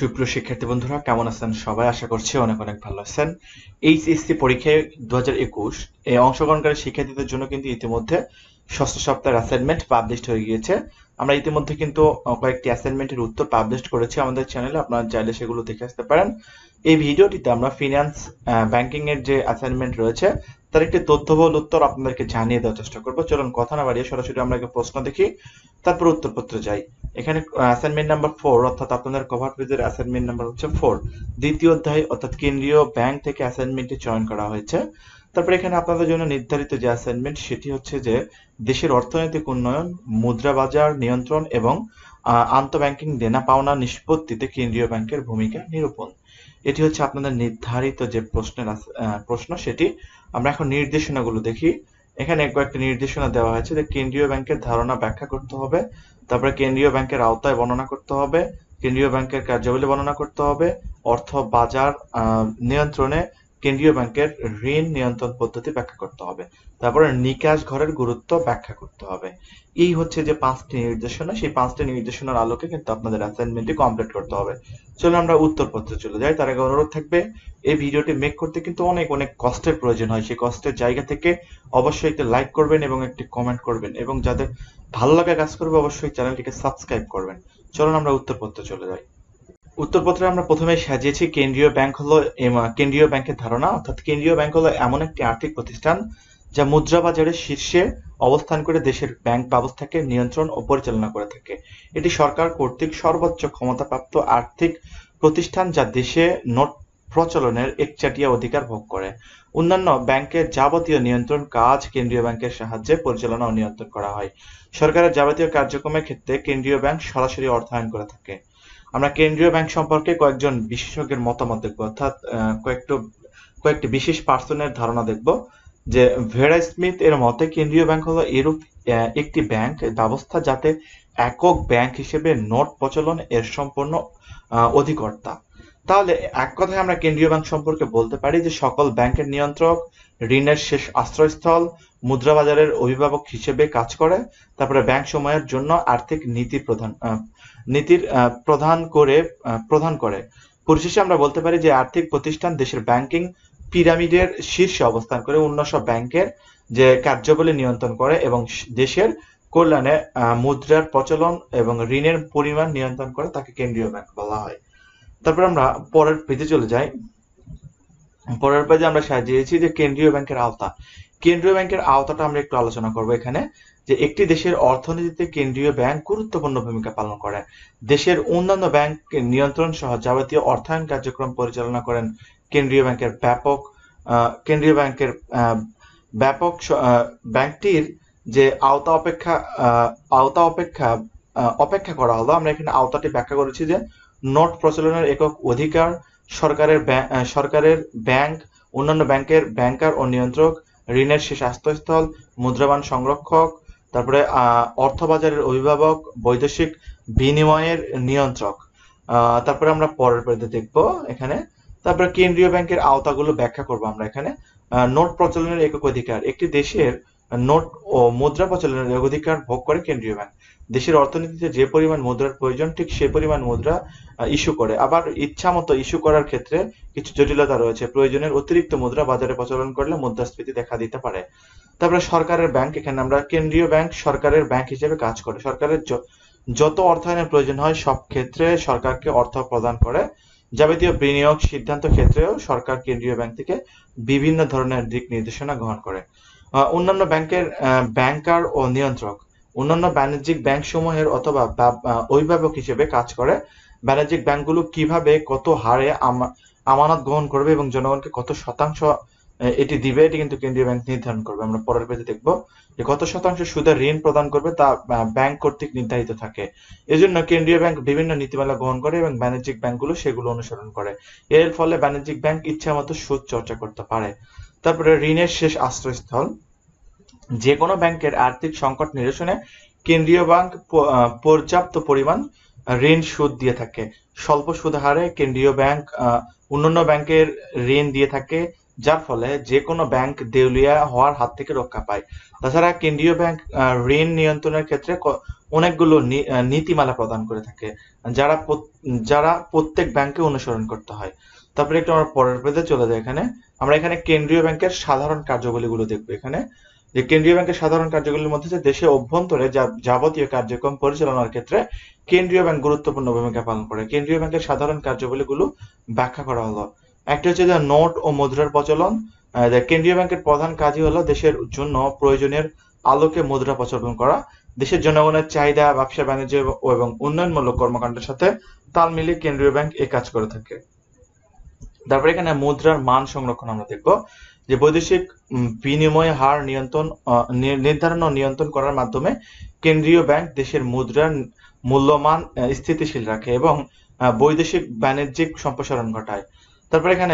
সুপ্রিয় শিক্ষার্থী বন্ধুরা কেমন আছেন সবাই? আশা করছি অনেক অনেক ভালো আছেন। এইচএসসি পরীক্ষায় 2021 এই অংশগ্রহণকারী শিক্ষার্থীদের জন্য কিন্তু ইতিমধ্যে ষষ্ঠ সপ্তাহের অ্যাসাইনমেন্ট পাবলিশড হয়ে গিয়েছে। আমরা ইতিমধ্যে কিন্তু কয়েকটি অ্যাসাইনমেন্টের উত্তর পাবলিশ করেছি আমাদের চ্যানেলে, আপনারা চাইলে সেগুলো দেখে আসতে পারেন। এই ভিডিওটিতে আমরা ফিনান্স ব্যাংকিং এর যে অ্যাসাইনমেন্ট রয়েছে তার একটি তথ্যবহুল উত্তর আপনাদেরকে জানিয়ে দেওয়ার চেষ্টা করব। চলুন কথা না বাড়িয়ে সরাসরি আমরা আগে প্রশ্ন দেখি, তারপর উত্তরপত্র যাই। এখানে অ্যাসাইনমেন্ট নাম্বার 4 অর্থাৎ আপনাদের কভার পেজের অ্যাসাইনমেন্ট নাম্বার হচ্ছে 4, দ্বিতীয় অধ্যায় অর্থাৎ কেন্দ্রীয় ব্যাংক থেকে অ্যাসাইনমেন্টটি চয়ন করা হয়েছে। তারপর এখানে আপনাদের জন্য নির্ধারিত যে অ্যাসাইনমেন্ট সেটি হচ্ছে যে দেশের অর্থনৈতিক উন্নয়ন, মুদ্রা বাজার নিয়ন্ত্রণ এবং আন্তঃব্যাংকিং দেনা পাওনা নিষ্পত্তিতে কেন্দ্রীয় ব্যাংকের ভূমিকা নিরূপণ। এটি হচ্ছে আপনাদের নির্ধারিত যে প্রশ্ন সেটি। আমরা এখন নির্দেশনাগুলো দেখি। এখানে কয়েকটি নির্দেশনা দেওয়া হয়েছে যে কেন্দ্রীয় ব্যাংকের ধারণা ব্যাখ্যা করতে হবে, তারপরে কেন্দ্রীয় ব্যাংকের আওতায় বর্ণনা করতে হবে, কেন্দ্রীয় ব্যাংকের কার্যাবলী বর্ণনা করতে হবে, অর্থ বাজার নিয়ন্ত্রণে কেন্দ্রীয় ব্যাংকের ঋণ নিয়ন্ত্রণ পদ্ধতি ব্যাখ্যা করতে হবে, তারপরে নিকাশ ঘরের গুরুত্ব ব্যাখ্যা করতে হবে। এই হচ্ছে যে 5টি নির্দেশনা, সেই 5টি নির্দেশনার আলোকে কিন্তু আপনাদের অ্যাসাইনমেন্টটি কমপ্লিট করতে হবে। চলো আমরা উত্তরপত্রে চলে যাই। তার আগে অনুরোধ থাকবে, এই ভিডিওটি মেক করতে কিন্তু অনেক অনেক কষ্টের প্রয়োজন হয়, সেই কষ্টের জায়গা থেকে অবশ্যই একটি লাইক করবেন এবং একটি কমেন্ট করবেন, এবং যাদের ভালো লাগা কাজ করবে অবশ্যই চ্যানেলটিকে সাবস্ক্রাইব করবেন। চলুন আমরা উত্তরপত্রে চলে যাই। উত্তরপত্রে আমরা প্রথমে সাজিয়েছি কেন্দ্রীয় ব্যাংক হলো কেন্দ্রীয় ব্যাংকের ধারণা, অর্থাৎ কেন্দ্রীয় ব্যাংক হলো এমন একটি আর্থিক প্রতিষ্ঠান যা মুদ্রা বাজারের শীর্ষে অবস্থান করে দেশের ব্যাংক ব্যবস্থাকে নিয়ন্ত্রণ ও পরিচালনা করে থাকে। এটি সরকার কর্তৃক সর্বোচ্চ ক্ষমতাপ্রাপ্ত আর্থিক প্রতিষ্ঠান যা দেশে নোট প্রচলনের একচাটিয়া অধিকার ভোগ করে। অন্যান্য ব্যাংকের যাবতীয় নিয়ন্ত্রণ কাজ কেন্দ্রীয় ব্যাংকের সাহায্যে পরিচালনা ও নিয়ন্ত্রণ করা হয়। সরকারের যাবতীয় কার্যক্রমের ক্ষেত্রে কেন্দ্রীয় ব্যাংক সরাসরি অর্থায়ন করে থাকে। আমরা কেন্দ্রীয় ব্যাংক সম্পর্কে কয়েকজন বিশেষজ্ঞের মতামত দেখব, অর্থাৎ কয়েকটি বিশেষ পার্সনের ধারণা দেখব। যে ভেরা স্মিথ এর মতে কেন্দ্রীয় ব্যাংক হলো এরূপ একটি ব্যাংক ব্যবস্থা যাতে একক ব্যাংক হিসেবে নোট প্রচলন এর সম্পূর্ণ অধিকর্তা। তাহলে এক কথায় আমরা কেন্দ্রীয় ব্যাংক সম্পর্কে বলতে পারি যে সকল ব্যাংকের নিয়ন্ত্রক, ঋণের শেষ আশ্রয়স্থল, মুদ্রা বাজারের অভিভাবক হিসেবে কাজ করে। তারপরে ব্যাংক সময়ের জন্য আর্থিক নীতির প্রদান করে। পরিশেষে আমরা বলতে পারি যে আর্থিক প্রতিষ্ঠান দেশের ব্যাংকিং পিরামিডের শীর্ষে অবস্থান করে অন্য সব ব্যাংকের যে কার্যাবলী নিয়ন্ত্রণ করে এবং দেশের কল্যাণে মুদ্রার প্রচলন এবং ঋণের পরিমাণ নিয়ন্ত্রণ করে, তাকে কেন্দ্রীয় ব্যাংক বলা হয়। তারপর আমরা পরের পেজে চলে যাই। পরের পেজে আমরা সাজিয়েছি যে কেন্দ্রীয় ব্যাংকের আওতা। কেন্দ্রীয় ব্যাংকের আওতাটা আমরা একটু আলোচনা করব এখানে। যে একটি দেশের অর্থনীতিতে কেন্দ্রীয় ব্যাংক গুরুত্বপূর্ণ ভূমিকা পালন করে। দেশের অন্যান্য ব্যাংক নিয়ন্ত্রণ সহ যাবতীয় অর্থায়ন কার্যক্রম পরিচালনা করেন কেন্দ্রীয় ব্যাংকের ব্যাংকটির যে আওতা অপেক্ষা করা হলো। আমরা এখানে আওতাটি ব্যাখ্যা করেছি যে নোট প্রচলনের একক অধিকার, সরকারের ব্যাংক, অন্যান্য ব্যাংকের ব্যাংকার ও নিয়ন্ত্রক, ঋণের শেষ আশ্রয়স্থল, মুদ্রাবান সংরক্ষক, তারপরে অর্থবাজারের অভিভাবক, বৈদেশিক বিনিময়ের নিয়ন্ত্রক। তারপরে আমরা পরের পেজে দেখব এখানে। তারপরে কেন্দ্রীয় ব্যাংকের আওতাগুলো ব্যাখ্যা করব আমরা এখানে। নোট প্রচলনের একক অধিকার। একটি দেশের নোট ও মুদ্রা প্রচলনের অধিকার ভোগ করে কেন্দ্রীয় ব্যাংক। দেশের অর্থনীতিতে যে পরিমাণ মুদ্রার প্রয়োজন ঠিক সে পরিমাণ মুদ্রা ইস্যু করে। আবার ইচ্ছা মতো ইস্যু করার ক্ষেত্রে কিছু জটিলতা রয়েছে। প্রয়োজনের অতিরিক্ত মুদ্রা বাজারে প্রচলন করলে মুদ্রাস্ফীতি দেখা দিতে পারে। তারপরে সরকারের ব্যাংক। এখানে আমরা কেন্দ্রীয় ব্যাংক সরকারের ব্যাংক হিসেবে কাজ করে। সরকারের যত অর্থায়নের প্রয়োজন হয় সব ক্ষেত্রে সরকারকে অর্থ প্রদান করে। যাবতীয় বিনিয়োগ সিদ্ধান্ত ক্ষেত্রেও সরকার কেন্দ্রীয় ব্যাংক থেকে বিভিন্ন ধরনের দিক নির্দেশনা গ্রহণ করে। অন্যান্য ব্যাংকের ব্যাংকার ও নিয়ন্ত্রক। অন্যান্য বাণিজ্যিক ব্যাংক সমূহের অথবা অভিভাবক হিসেবে কাজ করে। বাণিজ্যিক ব্যাংকগুলো কিভাবে কত হারে আমানত গ্রহণ করবে এবং জনগণকে কত শতাংশ এটি দিবে, এটি কিন্তু কেন্দ্রীয় ব্যাংক নির্ধারণ করবে। আমরা পরের পেজে দেখব যে কত শতাংশ সুদে ঋণ প্রদান করবে তা ব্যাংক কর্তৃক নির্ধারিত থাকে। এজন্য কেন্দ্রীয় ব্যাংক বিভিন্ন নীতিমালা গ্রহণ করে এবং বাণিজ্যিক ব্যাংকগুলো সেগুলো অনুসরণ করে। এর ফলে বাণিজ্যিক ব্যাংক ইচ্ছা মতো সুদ চর্চা করতে পারে। তারপরে ঋণের শেষ আশ্রয়স্থল। যে কোনো ব্যাংকের আর্থিক সংকট নিরসনে কেন্দ্রীয় ব্যাংক পর্যাপ্ত পরিমাণ ঋণ সুদ দিয়ে থাকে। স্বল্প সুদ হারে কেন্দ্রীয় ব্যাংক অন্যান্য ব্যাংকের ঋণ দিয়ে থাকে যার ফলে যে কোনো ব্যাংক দেউলিয়া হওয়ার হাত থেকে রক্ষা পায়। তাছাড়া কেন্দ্রীয় ব্যাংক ঋণ নিয়ন্ত্রণের ক্ষেত্রে অনেকগুলো নীতিমালা প্রদান করে থাকে, যারা যারা প্রত্যেক ব্যাংকে অনুসরণ করতে হয়। তারপরে একটু আমরা পরের পেজে চলে যাই। আমরা এখানে কেন্দ্রীয় ব্যাংকের সাধারণ কার্যাবলীগুলো দেখবো। এখানে যে কেন্দ্রীয় ব্যাংকের সাধারণ কার্যগুলির মধ্যে দেশে অভ্যন্তরে যাবতীয় কার্যক্রম পরিচালনার ক্ষেত্রে কেন্দ্রীয় ব্যাংক গুরুত্বপূর্ণ ভূমিকা পালন করে। কেন্দ্রীয় ব্যাংকের সাধারণ কার্যাবলীগুলো ব্যাখ্যা করা হলো। একটা হচ্ছে যে নোট ও মুদ্রার প্রচলন। কেন্দ্রীয় ব্যাংকের প্রধান কাজই হলো দেশের জন্য প্রয়োজনের আলোকে মুদ্রা প্রচলন করা, দেশের জনগণের চাহিদা, ব্যবসা বাণিজ্য এবং উন্নয়নমূলক কর্মকাণ্ডের সাথে তাল মিলিয়ে কেন্দ্রীয় ব্যাংক এই কাজ করে থাকে। তারপরে এখানে মুদ্রার মান সংরক্ষণ আমরা দেখবো, যে বৈদেশিক বিনিময় হার নির্ধারণ ও নিয়ন্ত্রণ করার মাধ্যমে কেন্দ্রীয় ব্যাংক দেশের মুদ্রার মূল্যমান স্থিতিশীল রাখে এবং বৈদেশিক বাণিজ্যিক সম্প্রসারণ ঘটায়। তারপরে এখানে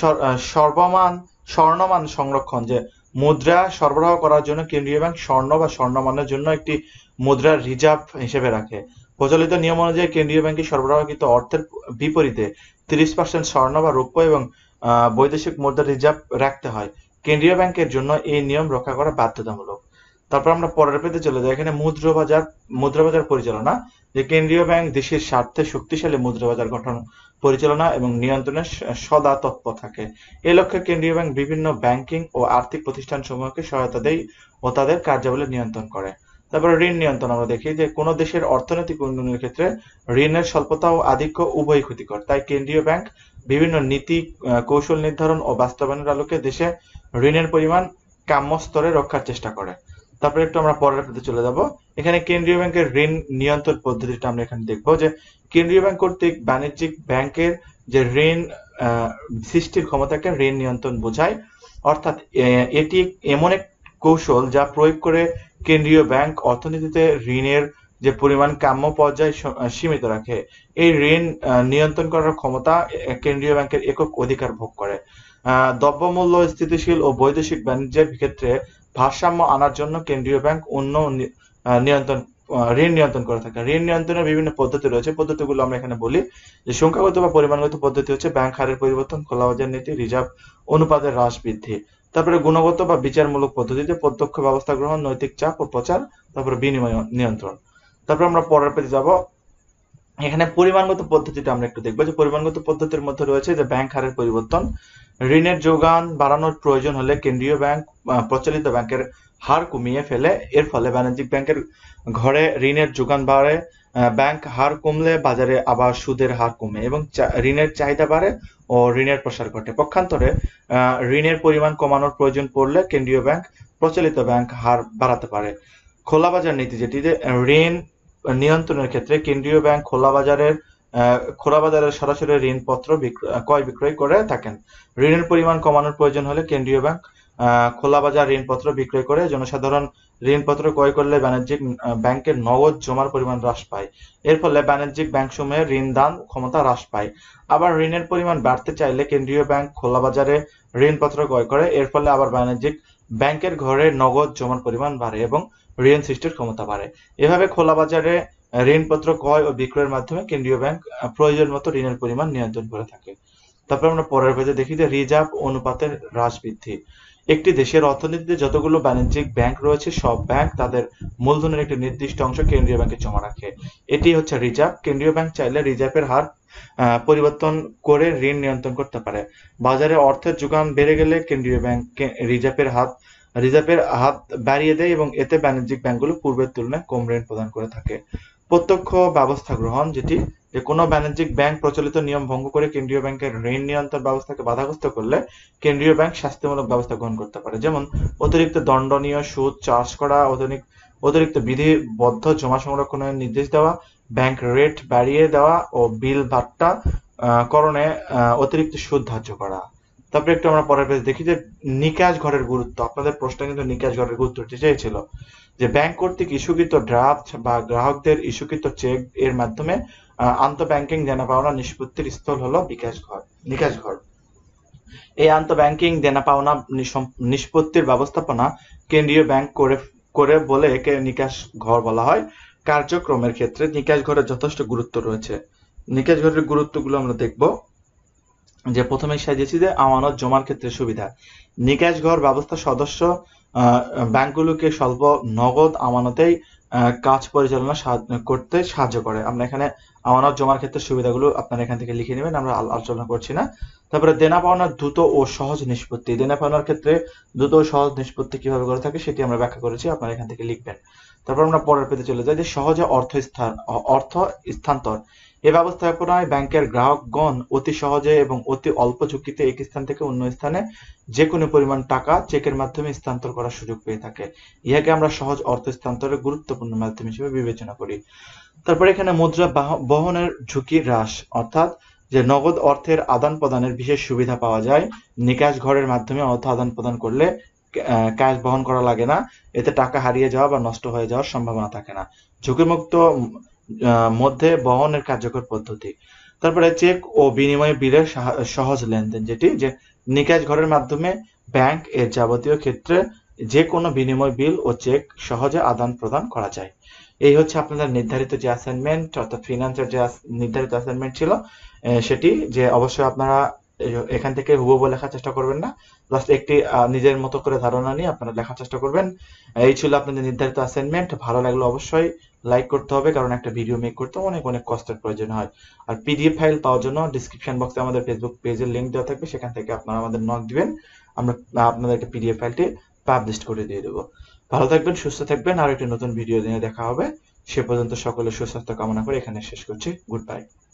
স্বর্ণমান সংরক্ষণ, যে মুদ্রা সরবরাহ করার জন্য কেন্দ্রীয় ব্যাংক স্বর্ণ বা স্বর্ণমানের জন্য একটি মুদ্রার রিজার্ভ হিসেবে রাখে। প্রচলিত নিয়ম অনুযায়ী কেন্দ্রীয় ব্যাংকে সরবরাহকৃত অর্থের বিপরীতে 30% স্বর্ণ বা রৌপ্য এবং বৈদেশিক মুদ্রা রিজার্ভ রাখতে হয়। কেন্দ্রীয় ব্যাংকের জন্য এই নিয়ম রক্ষা করা বাধ্যতামূলক। তারপর আমরা পরের পেজে চলে যাই। এখানে মুদ্রাবাজার পরিচালনা, যে কেন্দ্রীয় ব্যাংক দেশের স্বার্থে শক্তিশালী মুদ্রাবাজার গঠন, পরিচালনা এবং নিয়ন্ত্রণে সদা তৎপর থাকে। এই লক্ষ্যে কেন্দ্রীয় ব্যাংক বিভিন্ন ব্যাংকিং ও আর্থিক প্রতিষ্ঠানসমূহকে সহায়তা দেয় ও তাদের কার্যাবলী নিয়ন্ত্রণ করে। তারপরে ঋণ নিয়ন্ত্রণ আমরা দেখি, যে কোনো দেশের অর্থনৈতিক উন্নয়নের ক্ষেত্রে ঋণের স্বল্পতা ও আধিক্য উভয়ই ক্ষতিকর। তাই কেন্দ্রীয় ব্যাংক বিভিন্ন নীতি, কৌশল নির্ধারণ ও বাস্তবায়নের আলোকে দেশে ঋণের পরিমাণ কাম্য স্তরে রক্ষার চেষ্টা করে। তারপরে একটু আমরা পরের পেজে চলে যাব। এখানে কেন্দ্রীয় ব্যাংকের ঋণ নিয়ন্ত্রণ পদ্ধতিটা আমরা এখানে দেখবো, যে কেন্দ্রীয় ব্যাংক কর্তৃক বাণিজ্যিক ব্যাংকের যে ঋণ সৃষ্টির ক্ষমতাকে ঋণ নিয়ন্ত্রণ বোঝায়। অর্থাৎ এটি এমন এক কৌশল যা প্রয়োগ করে কেন্দ্রীয় ব্যাংক অর্থনীতিতে ঋণের যে পরিমাণ কাম্য পর্যায়ে সীমিত রাখে। এই ঋণ নিয়ন্ত্রণ করার ক্ষমতা কেন্দ্রীয় ব্যাংকের একক অধিকার ভোগ করে। দ্রব্যমূল্য স্থিতিশীল ও বৈদেশিক বাণিজ্যের ক্ষেত্রে ভারসাম্য আনার জন্য কেন্দ্রীয় ব্যাংক ঋণ নিয়ন্ত্রণ করে থাকে। ঋণ নিয়ন্ত্রণের বিভিন্ন পদ্ধতি রয়েছে, পদ্ধতিগুলো আমরা এখানে বলি। যে সংখ্যাগত বা পরিমাণগত পদ্ধতি হচ্ছে ব্যাংক হারের পরিবর্তন, খোলাবাজার নীতি, রিজার্ভ অনুপাতের হ্রাস বৃদ্ধি। তারপরে গুণগত বা বিচারমূলক পদ্ধতিতে প্রত্যক্ষ ব্যবস্থা গ্রহণ, নৈতিক চাপ ও প্রচার, তারপরে বিনিময় নিয়ন্ত্রণ। তারপর আমরা পরের পেজে যাব। এখানে পরিমাণগত পদ্ধতিটা আমরা একটু দেখবো, যে পরিমাণগত পদ্ধতির মধ্যে রয়েছে যে ব্যাংক হারের পরিবর্তন। ঋণের যোগান বাড়ানোর প্রয়োজন হলে কেন্দ্রীয় ব্যাংক প্রচলিত ব্যাংকের হার কমিয়ে ফেলে। এর ফলে বাণিজ্যিক ব্যাংকের ঘরে ঋণের যোগান বাড়ে। ব্যাংক হার কমলে বাজারে আবার সুদের হার কমে এবং ঋণের চাহিদা বাড়ে ও ঋণের প্রসার ঘটে। পক্ষান্তরে ঋণের পরিমাণ কমানোর প্রয়োজন পড়লে কেন্দ্রীয় ব্যাংক প্রচলিত ব্যাংক হার বাড়াতে পারে। খোলা বাজার নীতি, যেটিতে ঋণ নিয়ন্ত্রণের ক্ষেত্রে কেন্দ্রীয় ব্যাংক খোলা বাজারে সরাসরি ঋণপত্র ক্রয় বিক্রয় করে থাকেন। ঋণের পরিমাণ কমানোর প্রয়োজন হলে কেন্দ্রীয় ব্যাংক খোলা বাজার ঋণপত্র বিক্রয় করে। জনসাধারণ ঋণপত্র ক্রয় করলে বাণিজ্যিক ব্যাংকের নগদ জমার পরিমাণ হ্রাস পায়। এর ফলে বাণিজ্যিক ব্যাংকসমূহের ঋণ দান ক্ষমতা হ্রাস পায়। আবার ঋণের পরিমাণ বাড়তে চাইলে কেন্দ্রীয় ব্যাংক খোলা বাজারে ঋণপত্র ক্রয় করে। এর ফলে আবার বাণিজ্যিক ব্যাংকের ঘরে নগদ জমার পরিমাণ বাড়ে এবং ঋণ সৃষ্টির ক্ষমতা বাড়ে। এভাবে খোলা বাজারে ঋণপত্র ক্রয় ও বিক্রয়ের মাধ্যমে কেন্দ্রীয় ব্যাংক প্রয়োজন মতো ঋণের পরিমাণ নিয়ন্ত্রণ করে থাকে। তারপর আমরা পরের পেজে দেখি যে রিজার্ভ অনুপাতের হ্রাস বৃদ্ধি। একটি দেশের অর্থনীতিতে যতগুলো বাণিজ্যিক ব্যাংক রয়েছে, সব ব্যাংক তাদের মূলধনের একটি নির্দিষ্ট অংশ কেন্দ্রীয় ব্যাংকে জমা রাখে। এটি হচ্ছে রিজার্ভ। কেন্দ্রীয় ব্যাংক চাইলে রিজার্ভের হার পরিবর্তন করে ঋণ নিয়ন্ত্রণ করতে পারে। বাজারে অর্থের যোগান বেড়ে গেলে কেন্দ্রীয় ব্যাংক রিজার্ভের হাত বাড়িয়ে দেয় এবং এতে বাণিজ্যিক ব্যাংকগুলো পূর্বের তুলনায় কম ঋণ প্রদান করে থাকে। প্রত্যক্ষ ব্যবস্থা গ্রহণ, যেটি যে কোনো বাণিজ্যিক ব্যাংক প্রচলিত নিয়ম ভঙ্গ করে কেন্দ্রীয় ব্যাংকের ঋণ নিয়ন্ত্রণ ব্যবস্থাকে বাধাগ্রস্ত করলে কেন্দ্রীয় ব্যাংক শাস্তিমূলক ব্যবস্থা গ্রহণ করতে পারে, যেমন অতিরিক্ত দণ্ডনীয় সুদ চার্জ করা, অতিরিক্ত বিধিবদ্ধ জমা সংরক্ষণের নির্দেশ দেওয়া, ব্যাংক রেট বাড়িয়ে দেওয়া ও বিল বাট্টা করণে অতিরিক্ত সুদ ধার্য করা। তারপরে একটু আমরা পরের পেজ দেখি যে নিকাশ ঘরের গুরুত্ব। আপনাদের প্রশ্ন কিন্তু নিকাশ ঘরের গুরুত্ব চেয়েছিল, যে ব্যাংক কর্তৃক ইস্যুকৃত ড্রাফট বা গ্রাহকদের ইস্যুকৃত চেক এর মাধ্যমে আন্তঃব্যাংকিং দেনা পাওনা নিষ্পত্তির স্থল হলো নিকাশ ঘর। এই আন্তঃব্যাংকিং দেনা পাওনা নিষ্পত্তির ব্যবস্থাপনা কেন্দ্রীয় ব্যাংক করে বলে একে নিকাশ ঘর বলা হয়। কার্যক্রমের ক্ষেত্রে নিকাশ ঘরের যথেষ্ট গুরুত্ব রয়েছে। নিকাশ ঘরের গুরুত্বগুলো আমরা দেখব। যে প্রথমেই সাজিয়েছি যে আমানত জমার ক্ষেত্রে সুবিধা। নিকাশ ঘর ব্যবস্থা সদস্য ব্যাংকগুলোকে স্বল্প নগদ আমানতেই কাজ পরিচালনা করতে সাহায্য করে। আমরা এখানে আমানত জমার ক্ষেত্রে সুবিধাগুলো আপনারা এখান থেকে লিখে নেবেন, আমরা আলোচনা করছি না। তারপরে দেনা পাওনার দ্রুত ও সহজ নিষ্পত্তি। দেনা পাওনার ক্ষেত্রে দ্রুত ও সহজ নিষ্পত্তি কিভাবে করে থাকে সেটি আমরা ব্যাখ্যা করেছি, আপনারা এখান থেকে লিখবেন। তারপর আমরা পরের পেজে চলে যাই যে সহজে অর্থ স্থানান্তর। এ ব্যবস্থাপনায় ব্যাংকের গ্রাহকগণ অতি সহজে এবং অতি অল্প ঝুঁকিতে এক স্থান থেকে অন্য স্থানে যে কোনো পরিমাণ টাকা চেকের মাধ্যমে স্থানান্তর করার সুযোগ পেয়ে থাকে। ইহাকে আমরা সহজ অর্থ স্থানান্তরের গুরুত্বপূর্ণ মাধ্যম হিসেবে বিবেচনা করি। তারপরে এখানে মুদ্রা বহনের ঝুঁকি হ্রাস, অর্থাৎ যে নগদ অর্থের আদান প্রদানের বিশেষ সুবিধা পাওয়া যায়। নিকাশ ঘরের মাধ্যমে অর্থ আদান প্রদান করলে ক্যাশ বহন করা লাগে না, এতে টাকা হারিয়ে যাওয়া বা নষ্ট হয়ে যাওয়ার সম্ভাবনা থাকে না। ঝুঁকিমুক্ত মধ্যে বহনের কার্যকর পদ্ধতি। তারপরে চেক ও বিনিময় বিলের সহজ লেনদেন, যেটি যে নিকাশ ঘরের মাধ্যমে ব্যাংক এর যাবতীয় ক্ষেত্রে যে কোনো বিনিময় বিল ও চেক সহজে আদান প্রদান করা যায়। এই হচ্ছে আপনাদের নির্ধারিত যে অ্যাসাইনমেন্ট, অর্থাৎ ফিনান্সের যে নির্ধারিত অ্যাসাইনমেন্ট ছিল সেটি, যে অবশ্যই আপনারা এখান থেকে হুবহু লেখার চেষ্টা করবেন না, জাস্ট একটি নিজের মতো করে ধারণা নিয়ে আপনারা লেখার চেষ্টা করবেন। এই ছিল আপনাদের নির্ধারিত অ্যাসাইনমেন্ট। ভালো লাগলে অবশ্যই লাইক করতে হবে, কারণ একটা ভিডিও মেক করতে অনেক অনেক কষ্টের প্রয়োজন হয়। আর পিডিএফ ফাইল পাওয়ার জন্য ডিসক্রিপশন বক্সে আমাদের ফেসবুক পেজের লিংক দেওয়া থাকবে, সেখান থেকে আপনারা আমাদের নক দিবেন, আমরা আপনাদেরকে পিডিএফ ফাইলটি পাবলিশ করে দিয়ে দেবো। ভালো থাকবেন, সুস্থ থাকবেন, আর একটি নতুন ভিডিও নিয়ে দেখা হবে। সে পর্যন্ত সকলের সুস্বাস্থ্য কামনা করে এখানে শেষ করছি। Good by.